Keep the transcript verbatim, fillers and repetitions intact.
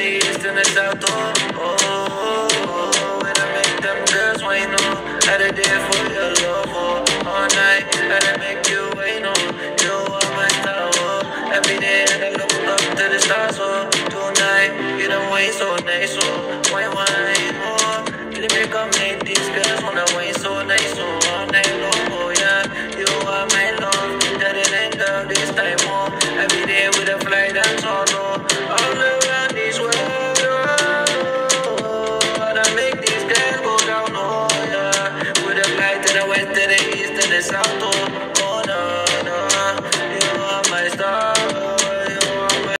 the east and the south, oh, oh, oh, oh. When I make them girls wait, no, had a day for your love, oh. All night, had to make you wait, no. You are my star, oh. Every day, I look up to the stars, oh. Tonight, you don't wait so nice, oh.